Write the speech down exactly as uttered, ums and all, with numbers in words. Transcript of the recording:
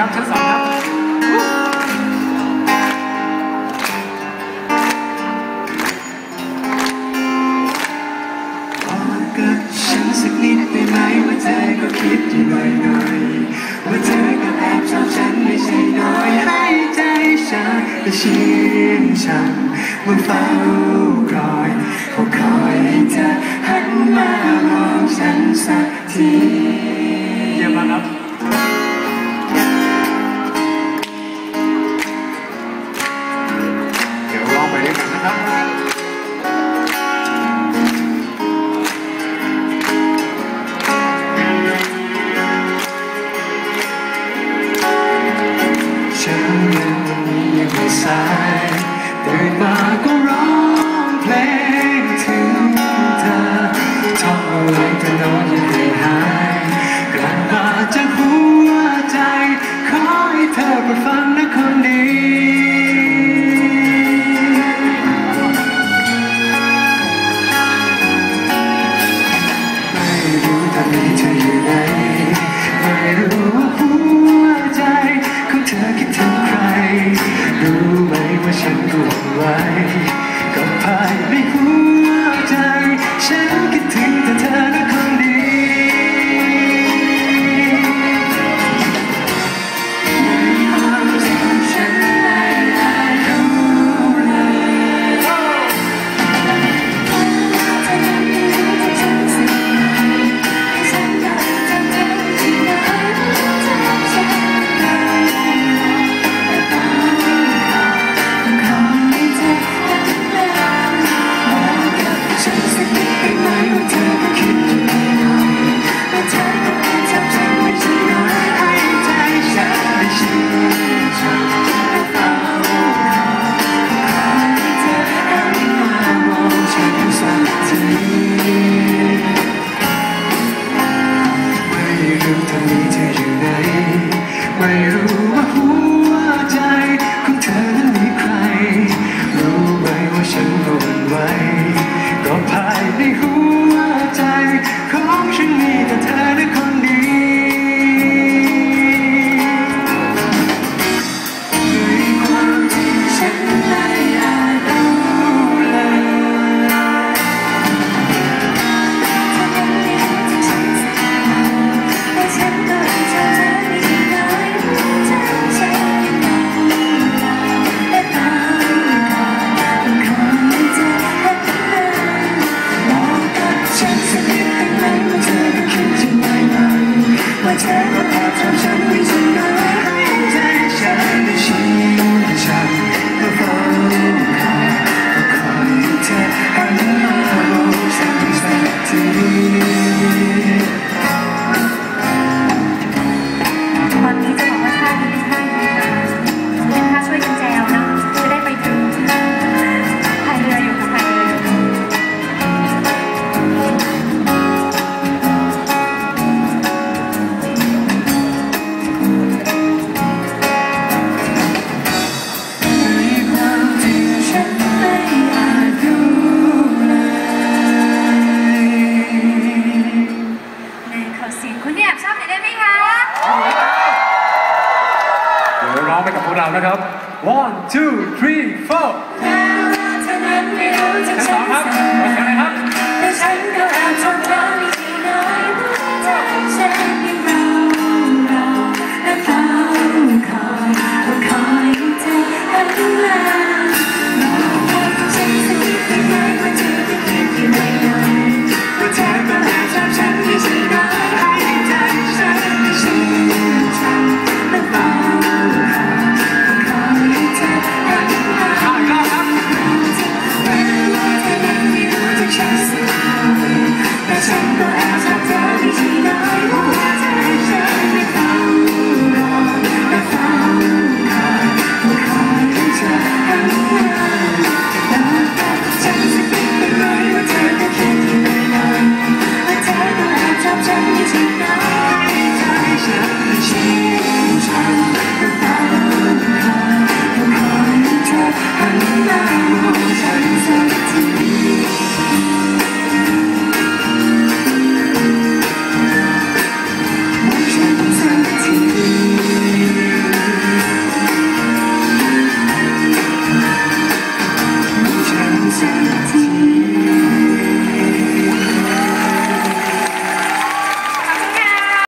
ครับชั้นสองครับนิดได้ไหมว่าเธอก็คิดอยู่หน่อยๆว่าเธอก็แอบชอบฉันไม่ใช่น้อยให้ใจฉันได้ชื่นช่ำว่าเฝ้าคอยเขาคอยให้เธอหันมามองฉันสักทีเยี่ยมมากครับเดี๋ยวร้องไปด้วยกันนะครับสายตื่นมาก็ร้องเพลงถึงเธอท่องเอาไว้เธอนอนยังไม่หายกลับมาจากหัวใจขอให้เธอโปรดฟังนะคนดีไม่รู้ตอนนี้เธออยู่ไหนไม่รู้ว่าหัวใจของเธอคิดถึงใครรู้ไหมว่าฉันกลัวไว้ก็ภายในหัวใจฉันคิดถึงแต่เธอและคนดีในความจริงฉันไม่อาจรู้เลยฉันอยากจะเธอที่ไหนไม่รู้ว่าหัวใจของเธอนั้นมีใครรู้ไหมว่าฉันหวั่นไหวก็ภายในหัวใจของฉันมีแต่เธอและคนดีในความจริงฉันไม่อาจรู้เลยฉันก็เธอว่าเธอก็แอบชอบฉันไม่ใช่น้อยให้ใจฉันได้ชื่นช่ำเมื่อฟังข่าวก็คอยให้เธอหันมามองฉันสักทีตอนนี้จะบอกว่าท่านี้ท่านี้เป็นท่าช่วยกันแจวนะจะได้ไปถึงพายเรืออยู่ค่ะพายเรืออยู่ไปกับพวกเรานะครับ one two three four ชั้นสองครับ